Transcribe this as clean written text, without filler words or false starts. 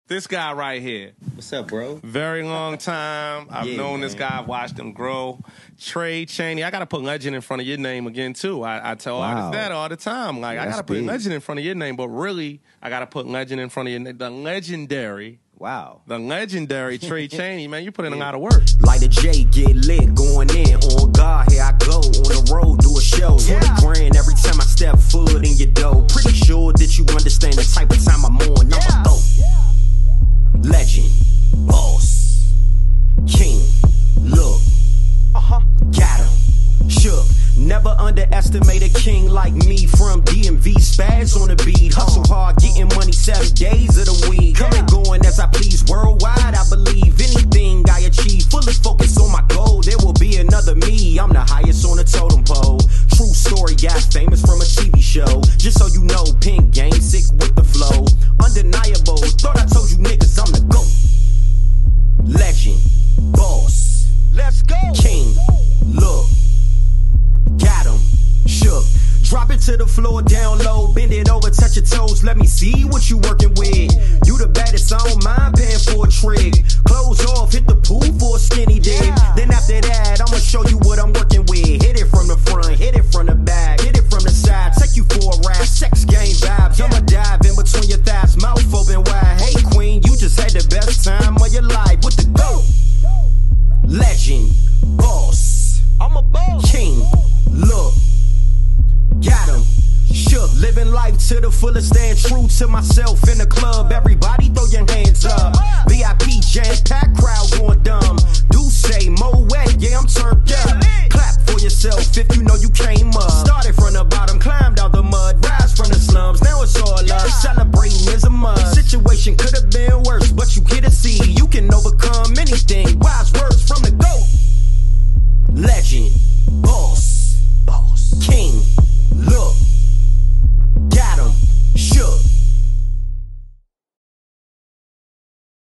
This guy right here. What's up, bro? Very long time. I've known this guy. I've watched him grow. Trey Chaney. I got to put legend in front of your name again, too. I tell artists that all the time. Like, I got to put legend in front of your name, but really, I got to put legend in front of your name. The legendary. Wow. The legendary Trey Chaney, man. You put in a lot of work. Like the J, get lit, going in. On God, here I go. On the road, do a show. 20 grand every time I step foot in your dough. Pretty sure that you understand the type of time I'm on. I'ma go. Legend, boss, king, look, got him, shook. Never underestimate a king like me. From DMV, spaz on the beat. Hustle hard, getting money 7 days of the week. Coming, going as I please worldwide. I believe anything I achieve. Fully focused on my goal. There will be another me. I'm the highest on the totem pole. True story, got famous from a TV show. Just so you know, Pink Gang, sick with the flow. Undeniable. Thought I told you niggas I'm the GOAT. Legend, boss, let's go. King, look. Got him, shook. Drop it to the floor, down low, bend it over, touch your toes. Let me see what you working with. You the baddest, I don't mind paying for a trick. Close off, hit the pool for a skinny dip. Then after that, I'ma show you what I'm working with. Hit it from the front, hit it from the back, hit it from the side. Take you for a ride, sex game vibes. I'ma dive in between your thighs, mouth open wide. Hey queen, you just had the best time of your life with the GOAT. Legend, boss, I'm a boss. King, look, got him, shook. Living life to the fullest, staying true to myself in the club. Everybody throw your hands up. VIP jam-packed crowd going dumb. Do say Moet, yeah, I'm turned up. Clap for yourself if you know you came up. Started from the bottom, climbed out the mud, rise from the slums. Now it's all love, celebrating is a must. Situation could have been worse, but you get to see you can overcome anything.